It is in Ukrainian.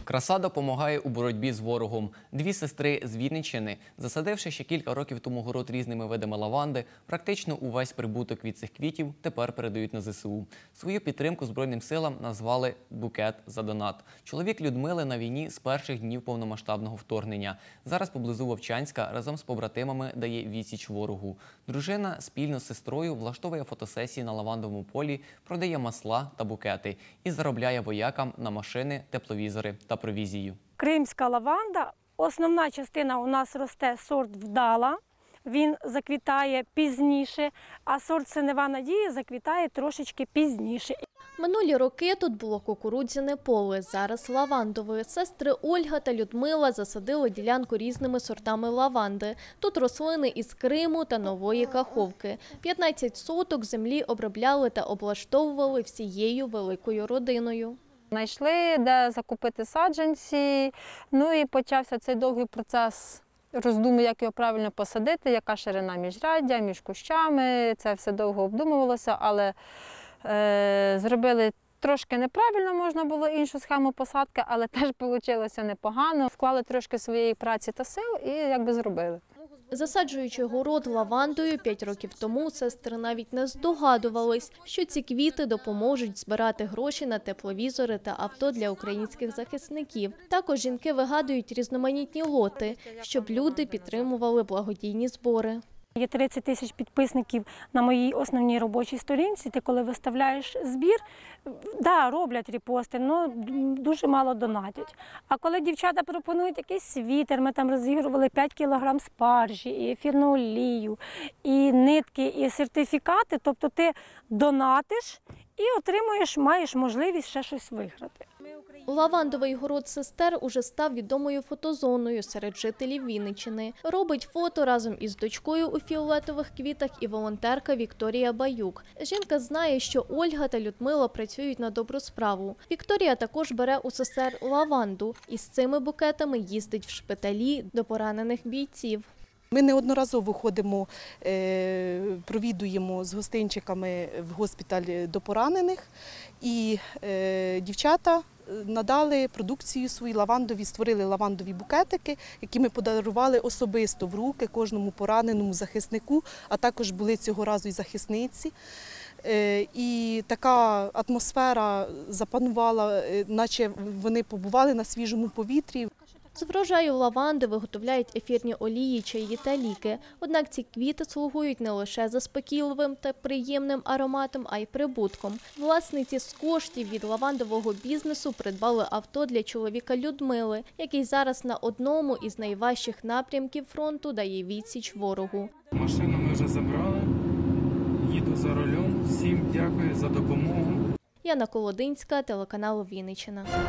Краса допомагає у боротьбі з ворогом. Дві сестри з Вінниччини, засадивши ще кілька років тому город різними видами лаванди, практично увесь прибуток від цих квітів тепер передають на ЗСУ. Свою підтримку Збройним силам назвали «Букет за донат». Чоловік Людмили на війні з перших днів повномасштабного вторгнення. Зараз поблизу Вовчанська разом з побратимами дає відсіч ворогу. Дружина спільно з сестрою влаштовує фотосесії на лавандовому полі, продає масла та букети і заробляє воякам на машини, тепловізори та провізію. Кримська лаванда, основна частина у нас росте сорт «Вдала», він заквітає пізніше, а сорт «Синева надія» заквітає трошечки пізніше. Минулі роки тут було кукурудзяне поле, зараз лавандове. Сестри Ольга та Людмила засадили ділянку різними сортами лаванди. Тут рослини із Криму та Нової Каховки. 15 соток землі обробляли та облаштовували всією великою родиною. Знайшли, де закупити саджанці, ну і почався цей довгий процес роздуму, як його правильно посадити, яка ширина міжряддя, між кущами. Це все довго обдумувалося, але зробили трошки неправильно, можна було іншу схему посадки, але теж вийшло непогано. Вклали трошки своєї праці та сил і якби зробили. Засаджуючи город лавандою 5 років тому, сестри навіть не здогадувались, що ці квіти допоможуть збирати гроші на тепловізори та авто для українських захисників. Також жінки вигадують різноманітні лоти, щоб люди підтримували благодійні збори. Є 30 тисяч підписників на моїй основній робочій сторінці. Ти коли виставляєш збір, да, роблять репости, але дуже мало донатять. А коли дівчата пропонують якийсь світер, ми там розігрували 5 кілограм спаржі, і ефірну олію, і нитки, і сертифікати, тобто ти донатиш і отримуєш, маєш можливість ще щось виграти. Лавандовий город сестер уже став відомою фотозоною серед жителів Вінниччини. Робить фото разом із дочкою у фіолетових квітах і волонтерка Вікторія Баюк. Жінка знає, що Ольга та Людмила працюють на добру справу. Вікторія також бере у сестер лаванду і з цими букетами їздить в шпиталі до поранених бійців. Ми неодноразово ходимо, провідуємо з гостинчиками в госпіталь до поранених, і дівчата надали продукцію свою лавандові, створили лавандові букетики, які ми подарували особисто в руки кожному пораненому захиснику, а також були цього разу і захисниці. І така атмосфера запанувала, наче вони побували на свіжому повітрі. З врожаю лаванди виготовляють ефірні олії, чаї та ліки. Однак ці квіти слугують не лише заспокійливим та приємним ароматом, а й прибутком. Власниці з коштів від лавандового бізнесу придбали авто для чоловіка Людмили, який зараз на одному із найважчих напрямків фронту дає відсіч ворогу. Машину ми вже забрали, їду за рулем. Всім дякую за допомогу. Яна Колодинська, телеканал Вінниччина.